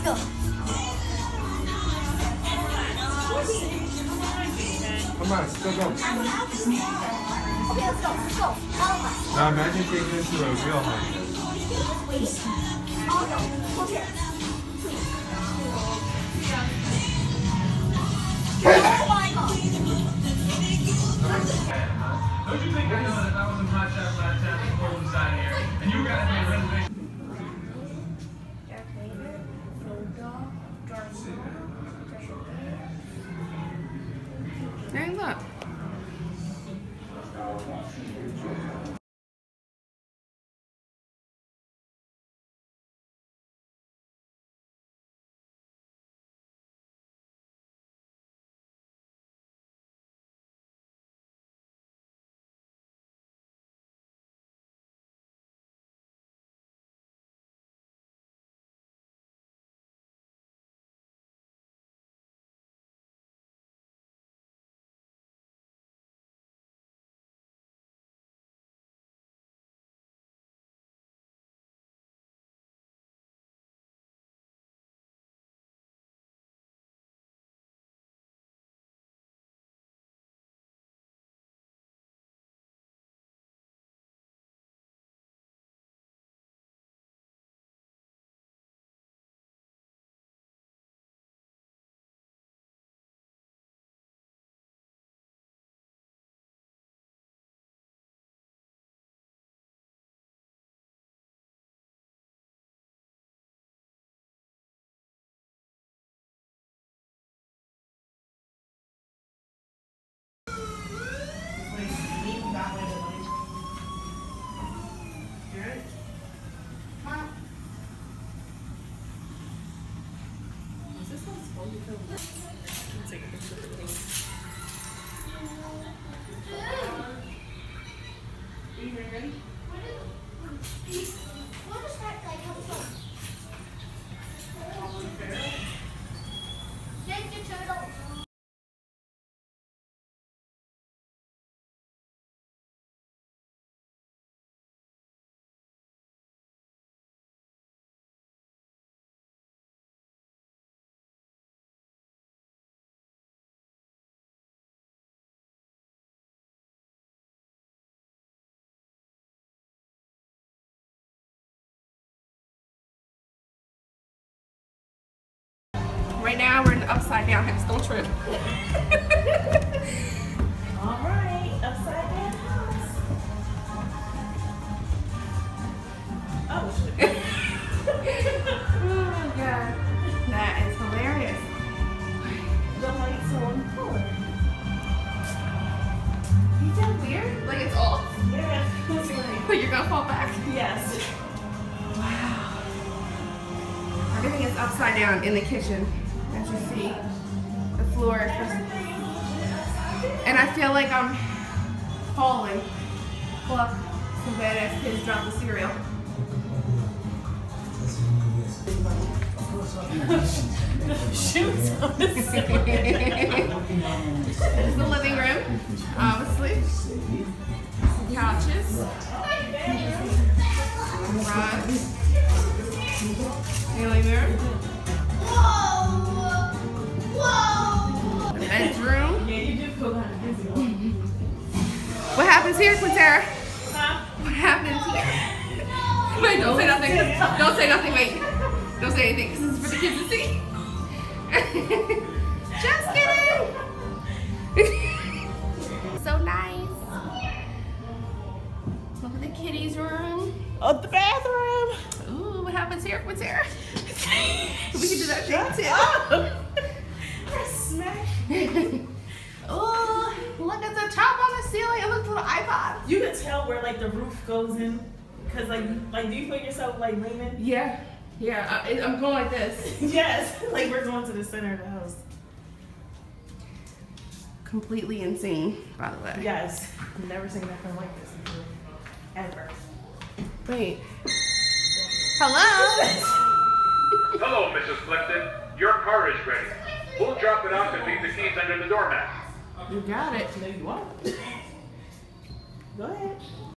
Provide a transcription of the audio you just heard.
Go. Come on, let's go. Okay, let's go. Let's go. All of us. Now imagine taking it to a real hunt. Wait. I'll go. Okay. Oh my god. Don't you think I know that if I was in my chat last time, the cold inside here, and you guys made reservations? Darth Vader, Frodo, Darth Vader. Hey, look. Right now we're in the upside down house. Don't trip. Alright, upside down house. Oh shit. Oh my god. That is hilarious. The lights are on color. You feel weird? Like it's off? Yeah, it's like, But you're gonna fall back? yes. Wow. Everything is upside down in the kitchen. As you see, the floor is just... And I feel like I'm falling. Look, some badass kids dropped the cereal. Shoes on the ceiling. This is the living room, obviously. Couches. Rugs. Living room. The bedroom. Yeah, you did pull kind of busy one. What happens here, Quintera? Huh? What happens here? Wait, don't say nothing. Don't say nothing, wait. Don't say anything, because this is for the kids to see. Just kidding. So nice. Look at the kitty's room. Oh, the bathroom. Ooh, what happens here, Quintera? We can do that thing too. I smashed. Oh, look at the top on the ceiling. It looks like an iPod. You can tell where like the roof goes in, cause like do you feel yourself like leaning? Yeah, yeah. I'm going like this. Yes, like we're going to the center of the house. Completely insane, by the way. Yes, I've never seen nothing like this before, ever. Wait. Hello? Hello, Mrs. Clifton. Your car is ready. We'll drop it off and leave the keys under the doormat. You got it. No, you won't. Go ahead.